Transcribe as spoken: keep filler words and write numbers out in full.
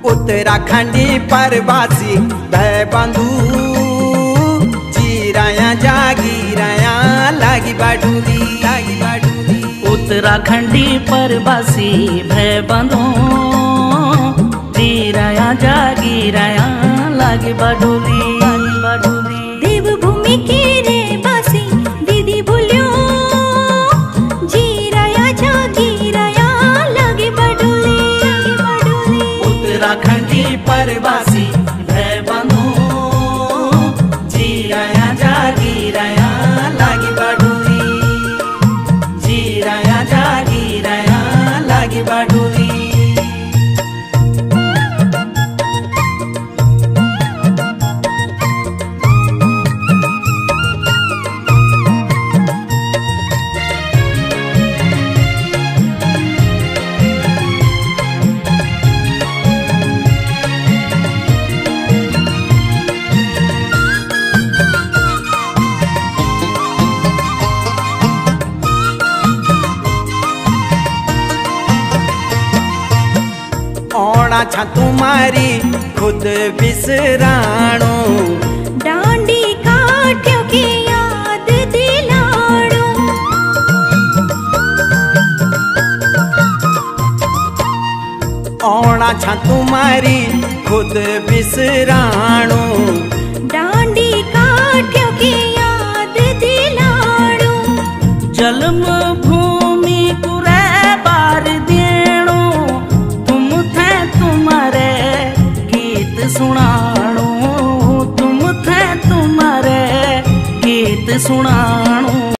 उत्तराखंडी परवासी भय बंधु जीराया जागीराया लागी बाडूली लागी बाडूली। उत्तराखंडी परवासी भय बंधु जीराया जागीराया लागी बाडूली लागी बाडूली। देवभूमि के रे बासी दीदी बोलियो जीराया जागीराया लागी बाडूली लागी बाडूली। उत्तराखंडी परवासी भय बंधु जीराया जागीराया लागी बाडूली जीराया जागीराया लागी बाडूली। ओणा छा तुम्हारी खुद बिसराणो डांडी काट्यो की याद दिलाड़ो। ओणा छा तुम्हारी खुद बिसराणो डांडी काट्यो की याद दिलाड़ो। जन्म भूमि कुरे बार देणो तुम थे तुम्हारे गीत सुनाणो तुम थे तुम्हारे गीत सुनाणो।